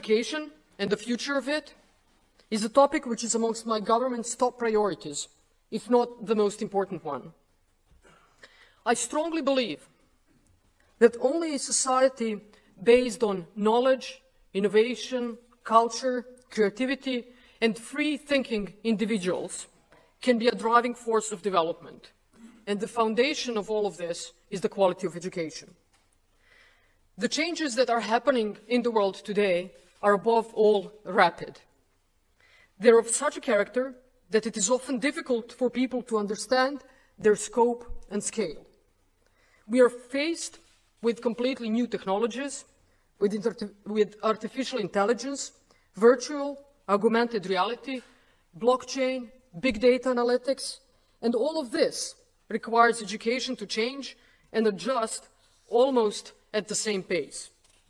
education and the future of it is a topic which is amongst my government's top priorities, if not the most important one. I strongly believe that only a society based on knowledge, innovation, culture, creativity, and free-thinking individuals can be a driving force of development. And the foundation of all of this is the quality of education. The changes that are happening in the world today are above all rapid. They're of such a character that it is often difficult for people to understand their scope and scale. We are faced with completely new technologies, with artificial intelligence, virtual, augmented reality, blockchain, big data analytics, and all of this requires education to change and adjust almost at the same pace.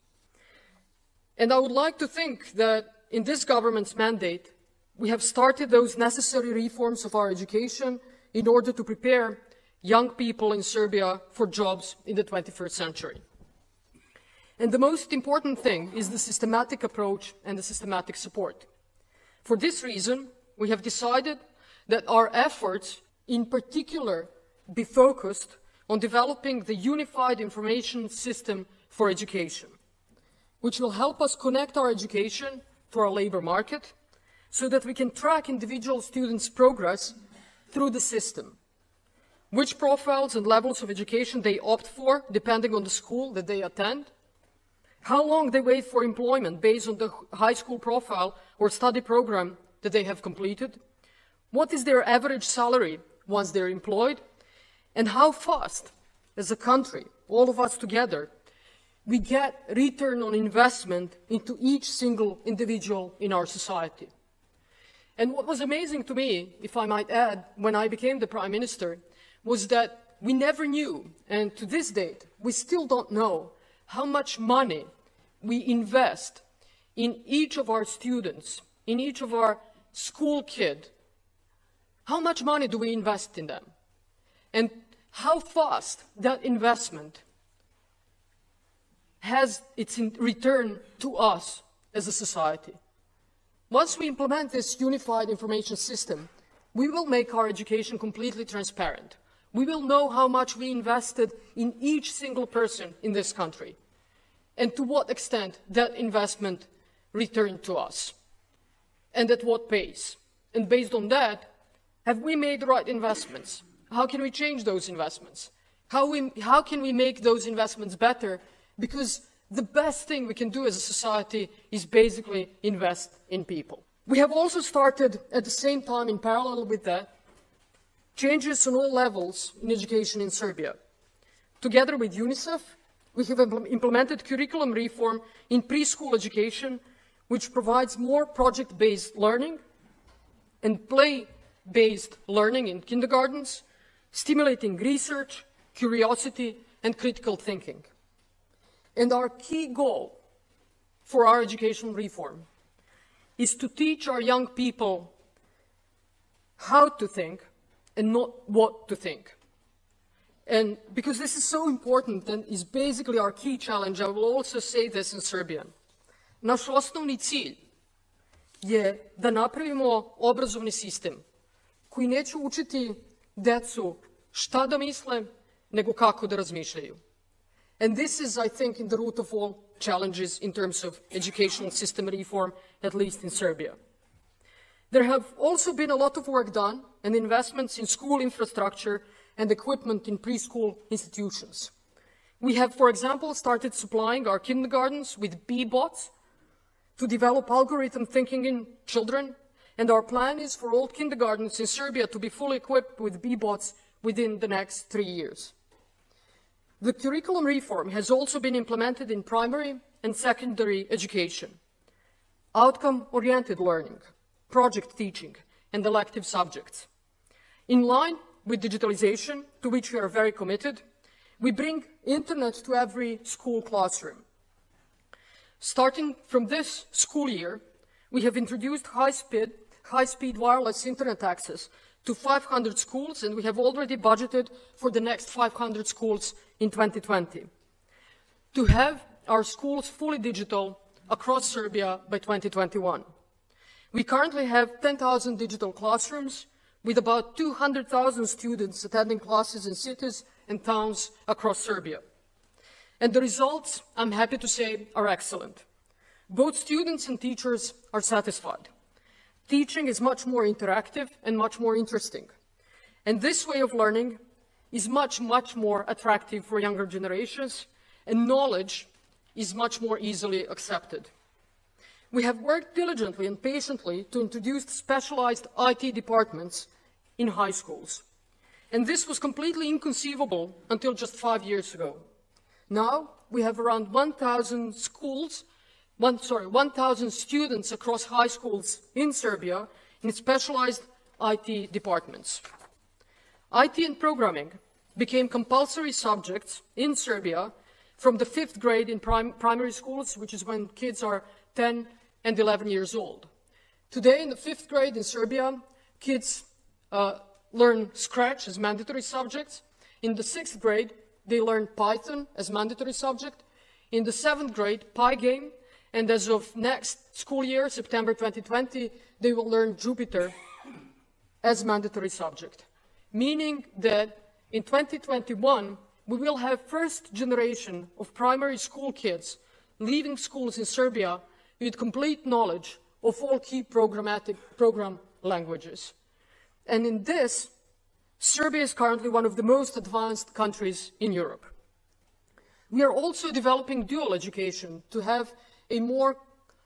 And I would like to think that in this government's mandate, we have started those necessary reforms of our education in order to prepare young people in Serbia for jobs in the 21st century. And the most important thing is the systematic approach and the systematic support. For this reason, we have decided that our efforts in particular be focused on developing the unified information system for education, which will help us connect our education to our labor market so that we can track individual students' progress through the system, which profiles and levels of education they opt for depending on the school that they attend, how long they wait for employment based on the high school profile or study program that they have completed, what is their average salary once they're employed, and how fast, as a country, all of us together, we get return on investment into each single individual in our society. And what was amazing to me, if I might add, when I became the Prime Minister, was that we never knew, and to this date, we still don't know, how much money we invest in each of our students, in each of our school kids. How much money do we invest in them? And how fast that investment has its return to us as a society. Once we implement this unified information system, we will make our education completely transparent. We will know how much we invested in each single person in this country, and to what extent that investment returned to us, and at what pace. And based on that, have we made the right investments? How can we change those investments? How can we make those investments better? Because the best thing we can do as a society is basically invest in people. We have also started, at the same time, in parallel with that, changes on all levels in education in Serbia. Together with UNICEF, we have implemented curriculum reform in preschool education, which provides more project-based learning and play-based learning in kindergartens, stimulating research, curiosity, and critical thinking. And our key goal for our educational reform is to teach our young people how to think and not what to think. And because this is so important and is basically our key challenge, I will also say this in Serbian. Naš osnovni cilj je da napravimo obrazovni sistem koji neće učiti decu šta da misle, nego kako da razmišljaju. And this is, I think, in the root of all challenges in terms of educational system reform, at least in Serbia. There have also been a lot of work done and investments in school infrastructure and equipment in preschool institutions. We have, for example, started supplying our kindergartens with B-bots to develop algorithm thinking in children, and our plan is for all kindergartens in Serbia to be fully equipped with B-bots within the next 3 years. The curriculum reform has also been implemented in primary and secondary education, outcome-oriented learning, project teaching, and elective subjects. In line with digitalization, to which we are very committed, we bring internet to every school classroom. Starting from this school year, we have introduced high-speed wireless internet access to 500 schools, and we have already budgeted for the next 500 schools in 2020. To have our schools fully digital, across Serbia by 2021. We currently have 10,000 digital classrooms with about 200,000 students attending classes in cities and towns across Serbia. And the results, I'm happy to say, are excellent. Both students and teachers are satisfied. Teaching is much more interactive and much more interesting. And this way of learning is much, much more attractive for younger generations, and knowledge is much more easily accepted. We have worked diligently and patiently to introduce specialized IT departments in high schools. And this was completely inconceivable until just 5 years ago. Now, we have around 1,000 students across high schools in Serbia in specialized IT departments. IT and programming became compulsory subjects in Serbia from the 5th grade in primary schools, which is when kids are 10 and 11 years old. Today, in the 5th grade in Serbia, kids learn Scratch as mandatory subjects. In the 6th grade, they learn Python as mandatory subject. In the 7th grade, Pygame. And as of next school year, September 2020, they will learn Jupyter as mandatory subject. Meaning that in 2021, we will have first generation of primary school kids leaving schools in Serbia with complete knowledge of all key program languages. And in this, Serbia is currently one of the most advanced countries in Europe. We are also developing dual education to have a more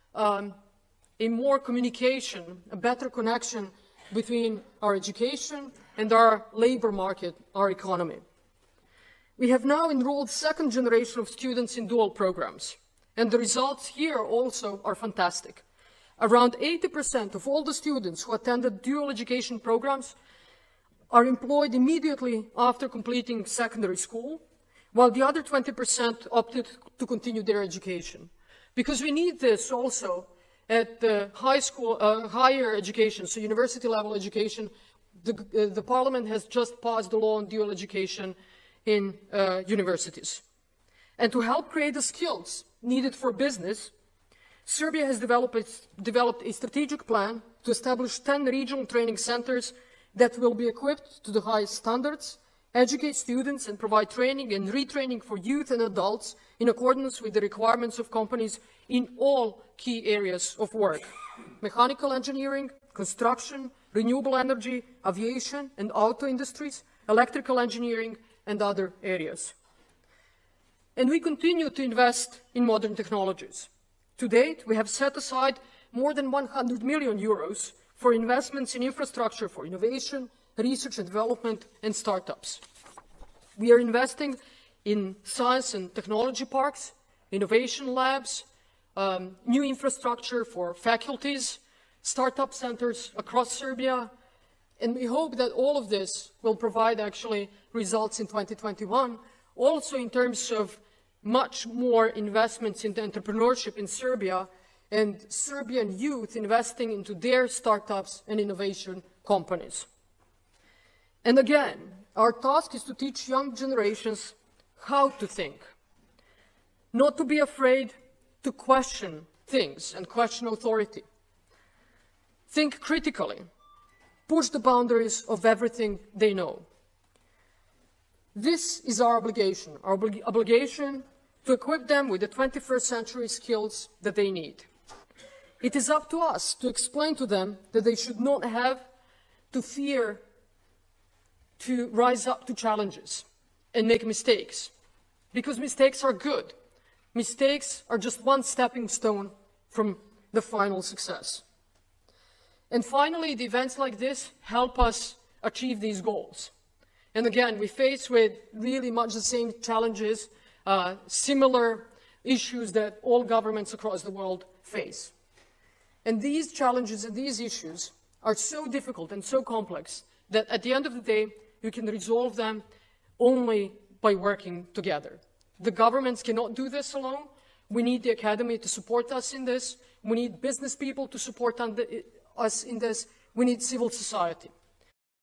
communication, a better connection between our education and our labor market, our economy. We have now enrolled second generation of students in dual programs, and the results here also are fantastic. Around 80% of all the students who attended dual education programs are employed immediately after completing secondary school, while the other 20% opted to continue their education. Because we need this also at the higher education, so university level education. The Parliament has just passed the law on dual education in universities. And to help create the skills needed for business, Serbia has developed a strategic plan to establish 10 regional training centers that will be equipped to the highest standards, educate students and provide training and retraining for youth and adults in accordance with the requirements of companies in all key areas of work: mechanical engineering, construction, renewable energy, aviation and auto industries, electrical engineering and other areas. And we continue to invest in modern technologies. To date, we have set aside more than 100 million euros for investments in infrastructure for innovation, research and development, and startups. We are investing in science and technology parks, innovation labs, new infrastructure for faculties, startup centers across Serbia, and we hope that all of this will provide actually results in 2021, also in terms of much more investments into entrepreneurship in Serbia and Serbian youth investing into their startups and innovation companies. And again, our task is to teach young generations how to think, not to be afraid to question things and question authority. Think critically, push the boundaries of everything they know. This is our obligation to equip them with the 21st century skills that they need. It is up to us to explain to them that they should not have to fear to rise up to challenges and make mistakes, because mistakes are good. Mistakes are just one stepping stone from the final success. And finally, the events like this help us achieve these goals. And again, we face with really much the same challenges, similar issues that all governments across the world face. And these challenges and these issues are so difficult and so complex that at the end of the day, you can resolve them only by working together. The governments cannot do this alone. We need the academy to support us in this. We need business people to support us in this. We need civil society.